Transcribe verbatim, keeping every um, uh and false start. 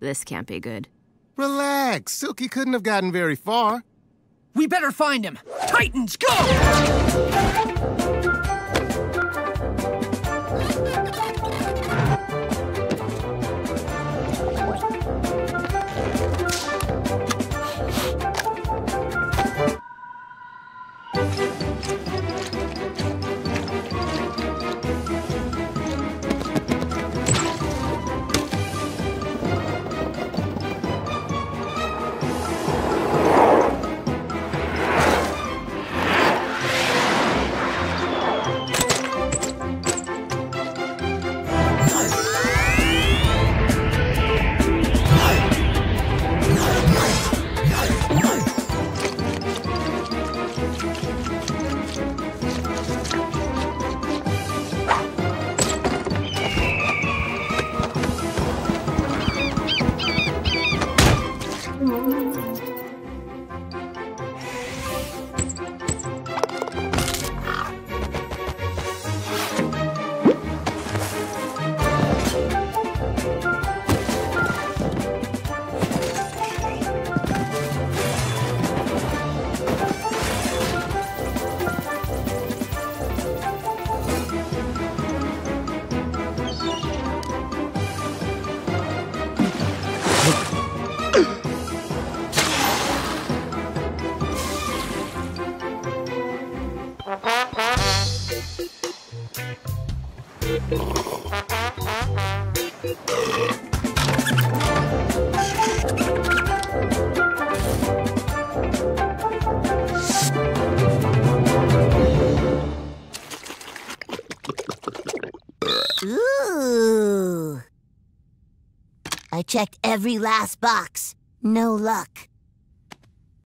This can't be good. Relax. Silky couldn't have gotten very far. We better find him. Titans, go! Ooh. I checked every last box. No luck.